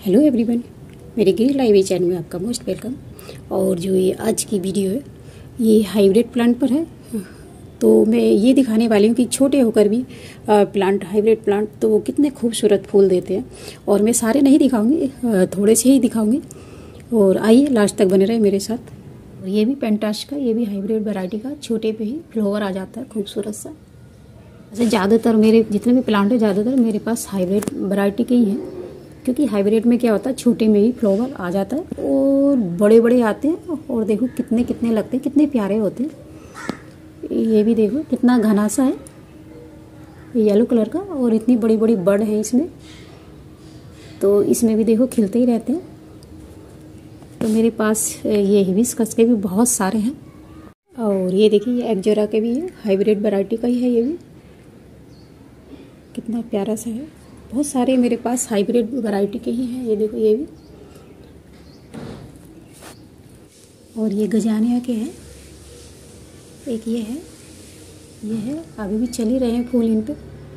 Hello everyone, मेरे green live channel में आपका मोस्ट वेलकम। और जो ये आज की वीडियो है ये हाइब्रिड प्लांट पर है। तो मैं ये दिखाने वाली हूँ कि छोटे होकर भी प्लांट, हाइब्रिड प्लांट तो वो कितने खूबसूरत फूल देते हैं। और मैं सारे नहीं दिखाऊंगी, थोड़े से ही दिखाऊंगी। और आइए लास्ट तक बने रहे मेरे साथ। और ये भी पेंटास का, ये भी हाइब्रिड वैरायटी का, छोटे पे ही फ्लावर आ जाता है खूबसूरत सा। वैसे ज़्यादातर मेरे जितने भी प्लांट है ज़्यादातर मेरे पास हाइब्रिड वैरायटी के ही हैं, क्योंकि हाइब्रिड में क्या होता है छोटे में ही फ्लावर आ जाता है और बड़े बड़े आते हैं। और देखो कितने कितने लगते हैं, कितने प्यारे होते हैं। ये भी देखो कितना घना सा है, येलो कलर का, और इतनी बड़ी बड़ी बड़ है इसमें। तो इसमें भी देखो खिलते ही रहते हैं। तो मेरे पास ये हिबिस्कस के भी बहुत सारे हैं। और ये देखिए ये एग्जोरा के भी है, हाइब्रिड वैरायटी का ही है। ये भी कितना प्यारा सा है। बहुत सारे मेरे पास हाइब्रिड वैरायटी के ही हैं। ये देखो ये भी। और ये गजानिया के हैं, एक ये है, अभी भी चल ही रहे हैं फूल इन पे।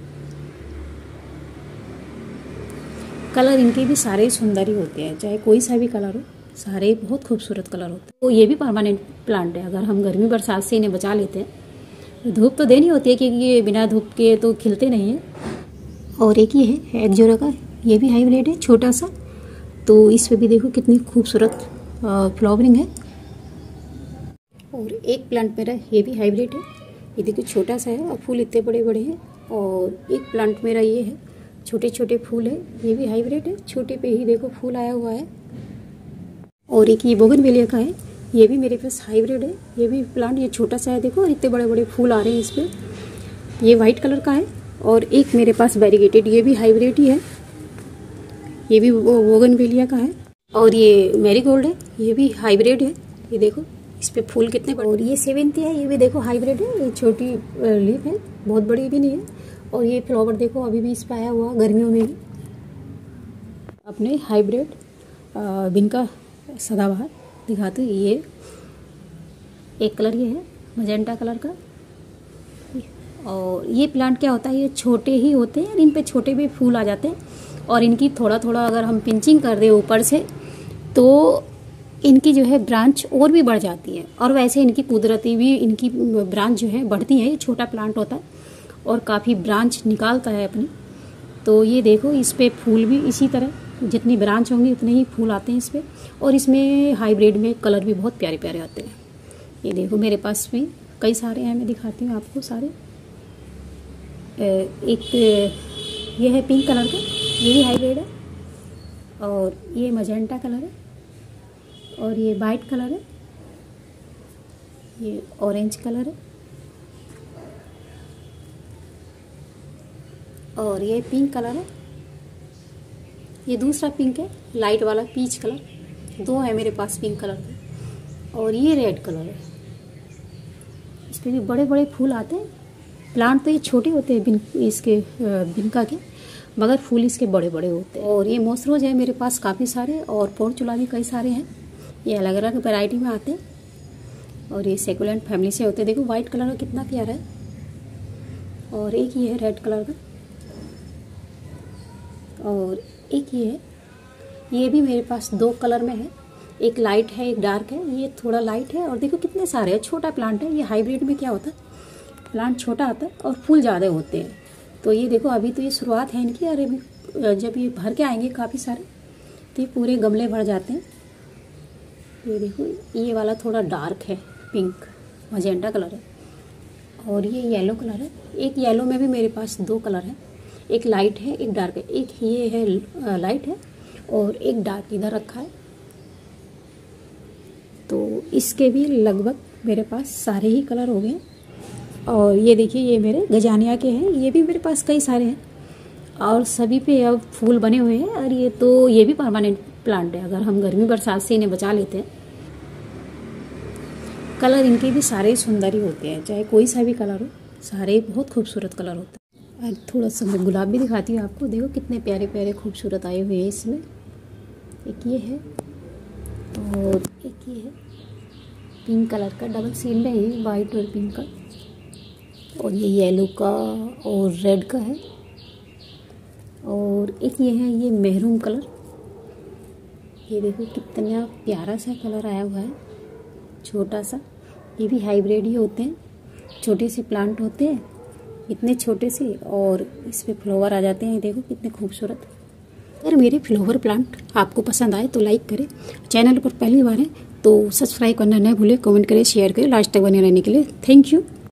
कलर इनके भी सारे सुंदर ही होते हैं, चाहे कोई सा भी कलर हो, सारे बहुत खूबसूरत कलर होते हैं। तो ये भी परमानेंट प्लांट है। अगर हम गर्मी बरसात से इन्हें बचा लेते हैं, धूप तो देनी होती है क्योंकि ये बिना धूप के तो खिलते नहीं हैं। और एक ये है एग्जोरा का, ये भी हाइब्रिड है, छोटा सा। तो इस पे भी देखो कितनी खूबसूरत फ्लावरिंग है। और एक प्लांट मेरा ये भी हाइब्रिड है, ये देखो छोटा सा है और फूल इतने बड़े बड़े हैं। और एक प्लांट मेरा ये है, छोटे छोटे फूल है, ये भी हाइब्रिड है, छोटे पे ही देखो फूल आया हुआ है। और एक ये बोगनवेलिया का है, ये भी मेरे पास हाइब्रिड है। ये भी प्लांट ये छोटा सा है, देखो और इतने बड़े बड़े फूल आ रहे हैं इस पर। ये वाइट कलर का है। और एक मेरे पास वेरीगेटेड, ये भी हाइब्रिड ही है, ये भी बोगनवेलिया का है। और ये मैरीगोल्ड है, ये भी हाइब्रिड है। ये देखो इस पे फूल कितने बड़े। और ये सेवेंती है, ये भी देखो हाइब्रिड है, ये छोटी लीफ है, बहुत बड़ी भी नहीं है। और ये फ्लावर देखो अभी भी इस पे आया हुआ गर्मियों में भी। अपने हाइब्रिड बिनका सदाबहार दिखाते हैं। ये एक कलर ये है मजेंटा कलर का। और ये प्लांट क्या होता है, ये छोटे ही होते हैं, इन पे छोटे भी फूल आ जाते हैं। और इनकी थोड़ा थोड़ा अगर हम पिंचिंग कर दें ऊपर से तो इनकी जो है ब्रांच और भी बढ़ जाती है। और वैसे इनकी कुदरती भी इनकी ब्रांच जो है बढ़ती है। ये छोटा प्लांट होता है और काफ़ी ब्रांच निकालता है अपनी। तो ये देखो इस पे फूल भी इसी तरह, जितनी ब्रांच होंगी उतने ही फूल आते हैं इस पर। और इसमें हाइब्रिड में कलर भी बहुत प्यारे प्यारे आते हैं। ये देखो मेरे पास भी कई सारे हैं, मैं दिखाती हूँ आपको सारे। एक ये है पिंक कलर का, ये भी हाइब्रिड है। और ये मजेंटा कलर है। और ये वाइट कलर है, ये ऑरेंज कलर है। और ये पिंक कलर है, ये दूसरा पिंक है, लाइट वाला पीच कलर। दो है मेरे पास पिंक कलर के। और ये रेड कलर है, इस पर भी बड़े बड़े फूल आते हैं। प्लांट तो ये छोटे होते हैं इसके बिनका के, मगर फूल इसके बड़े बड़े होते हैं। और ये मोसरोज है मेरे पास काफ़ी सारे, और पोर्चुला भी कई सारे हैं। ये अलग अलग वैरायटी में आते हैं। और ये सेकुलेंट फैमिली से होते हैं। देखो वाइट कलर का कितना प्यारा है। और एक ये है रेड कलर का। और एक ये है, ये भी मेरे पास दो कलर में है, एक लाइट है एक डार्क है। ये थोड़ा लाइट है। और देखो कितने सारे हैं, छोटा प्लांट है। ये हाइब्रिड में क्या होता है, प्लांट छोटा आता है और फूल ज़्यादा होते हैं। तो ये देखो अभी तो ये शुरुआत है इनकी, और अभी जब ये भर के आएंगे काफ़ी सारे तो ये पूरे गमले भर जाते हैं। ये देखो ये वाला थोड़ा डार्क है, पिंक मजेंटा कलर है। और ये येलो कलर है। एक येलो में भी मेरे पास दो कलर है, एक लाइट है एक डार्क है। एक ये है लाइट है और एक डार्क इधर रखा है। तो इसके भी लगभग मेरे पास सारे ही कलर हो गए। और ये देखिए ये मेरे गजानिया के हैं, ये भी मेरे पास कई सारे हैं और सभी पे अब फूल बने हुए हैं। और ये भी परमानेंट प्लांट है। अगर हम गर्मी बरसात से इन्हें बचा लेते हैं, कलर इनके भी सारे सुंदर ही होते हैं, चाहे कोई सा भी कलर हो, सारे बहुत खूबसूरत कलर होते हैं। और थोड़ा सा मैं गुलाब भी दिखाती हूँ आपको। देखो कितने प्यारे प्यारे खूबसूरत आए हुए हैं इसमें। एक ये है और एक ये है पिंक कलर का, डबल सील्ड है ये, वाइट और पिंक का। और ये येलो का और रेड का है। और एक ये है, ये मेहरून कलर, ये देखो कितना प्यारा सा कलर आया हुआ है, छोटा सा। ये भी हाइब्रिड ही होते हैं, छोटे से प्लांट होते हैं, इतने छोटे से, और इस पे फ्लावर आ जाते हैं। देखो कितने खूबसूरत। अगर मेरे फ्लावर प्लांट आपको पसंद आए तो लाइक करें, चैनल पर पहली बार है तो सब्सक्राइब करना न भूलें, कमेंट करें, शेयर करें। लास्ट तक बने रहने के लिए थैंक यू।